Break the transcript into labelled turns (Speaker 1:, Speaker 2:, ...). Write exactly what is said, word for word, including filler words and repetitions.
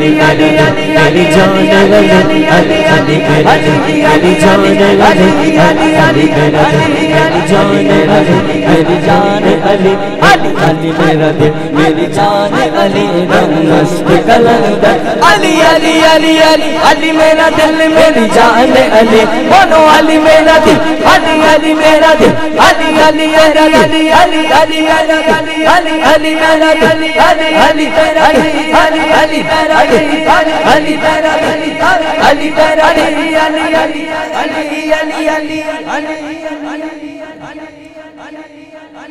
Speaker 1: علی علی میری جان علی علی علی میرا دل میری جان علی علی علی میرا دل میری جان علی میری جان علی علی علی میرا دل میری جان علی رنگ مست کلندر علی علی علی علی علی میرا دل میری جان علی بولو علی میرا دل علی علی میرا دل علی علی میرا دل علی علی میرا دل علی علی میرا دل علی علی میرا دل علی علی میرا دل علی میرا دل علی میرا دل علی علی علی علی علی علی علی